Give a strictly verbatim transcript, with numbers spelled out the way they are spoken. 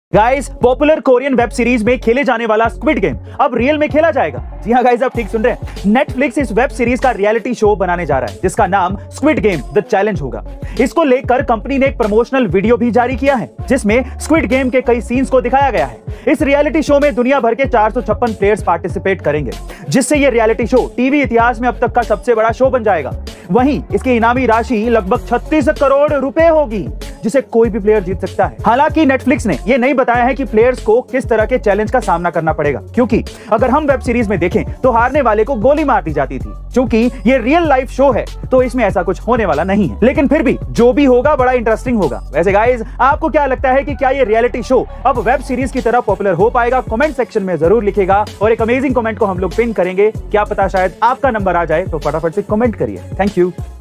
Guys, popular Korean web series में खेले जाने वाला स्क्विड गेम अब रियल में खेला जाएगा। जी हाँ गाइस, आप ठीक सुन रहे हैं। नेटफ्लिक्स इस वेब सीरीज का रियलिटी शो बनाने जा रहा है जिसका नाम स्क्विड गेम द चैलेंज होगा। इसको लेकर कंपनी ने एक प्रमोशनल वीडियो भी जारी किया है जिसमें स्क्विड गेम के कई सीन्स को दिखाया गया है। इस रियलिटी शो में दुनिया भर के चार सौ छप्पन प्लेयर्स पार्टिसिपेट करेंगे, जिससे ये रियलिटी शो टीवी इतिहास में अब तक का सबसे बड़ा शो बन जाएगा। वहीं इसकी इनामी राशि लगभग छत्तीस करोड़ रुपए होगी, जिसे कोई भी प्लेयर जीत सकता है। हालांकि नेटफ्लिक्स ने यह नहीं बताया है कि प्लेयर्स को किस तरह के चैलेंज का सामना करना पड़ेगा, क्योंकि अगर हम वेब सीरीज में देखें तो हारने वाले को गोली मार दी जाती थी। क्योंकि ये रियल लाइफ शो है तो इसमें ऐसा कुछ होने वाला नहीं है, लेकिन फिर भी जो भी होगा बड़ा इंटरेस्टिंग होगा। वैसे गाइस, आपको क्या लगता है कि क्या ये रियलिटी शो अब वेब सीरीज की तरह पॉपुलर हो पाएगा? कमेंट सेक्शन में जरूर लिखेगा और एक अमेजिंग कमेंट को हम लोग पिन करेंगे। क्या पता शायद आपका नंबर आ जाए, तो फटाफट से कमेंट करिए। Thank you.